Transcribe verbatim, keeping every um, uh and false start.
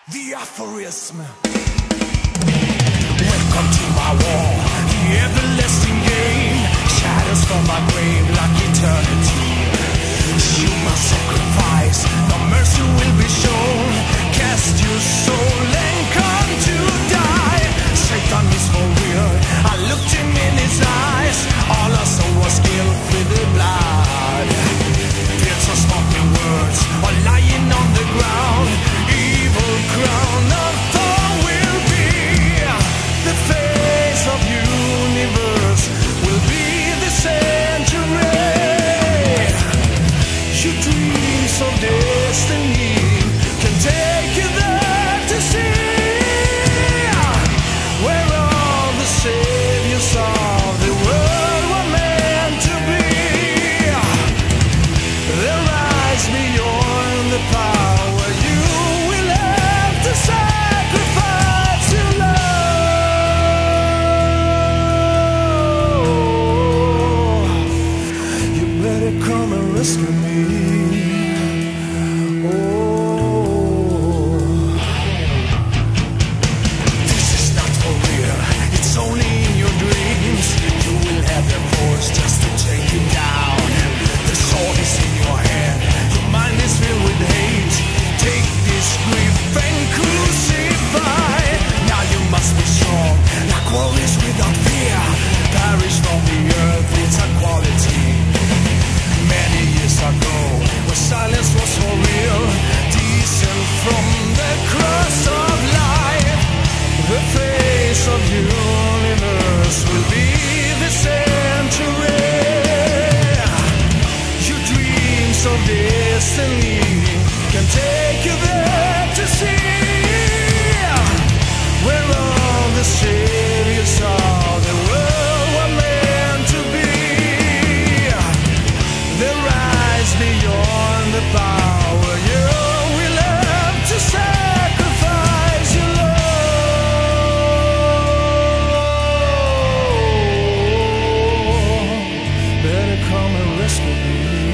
The aphorism. Welcome to my war, the everlasting game. Shadows from my grave like eternity. You must sacrifice, no mercy will be shown. Cast your soul and come to die. Satan is for real, I looked him in his eyes. All I saw was guilt with the blood. Tears of smoking words are lying on the ground. Evil crown of thorn will be the face of universe, will be the century. Your dreams of destiny can take you there to see where all the saviors of the world were meant to be. There rise beyond the power you will have to sacrifice your love. You better come and rescue me. Oh, this is not for real, it's only in your dreams. You will have the force just to take you down. The sword is in your hand, your mind is filled with hate. Take this grief and crucify. Now you must be strong, like warriors without fear. Perish from the earth, it's a quality. Many years ago, where silence was for real, descend from the cross of life. The face of universe will be the century. Your dreams of destiny can take you there to see where all the saviors of the world were meant to be. The rise beyond the power you will have to sacrifice your love. Better come and rescue me.